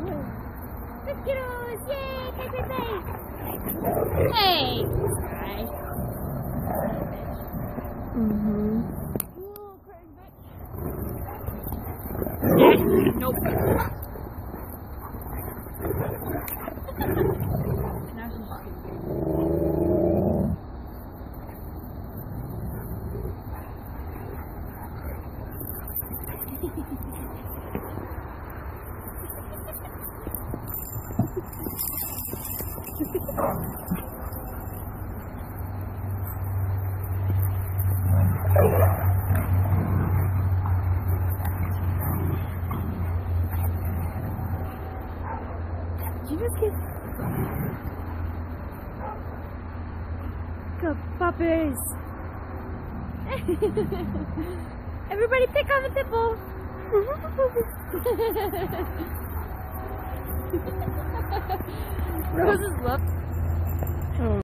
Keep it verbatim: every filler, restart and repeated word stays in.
The kiddos! Yay! Catch your face! Hey! Hi. Mm-hmm. Ooh, crying bitch. Yeah. Nope. Now she's just gonna Did you just get good puppies? Everybody pick on the pitbull. Rose's love.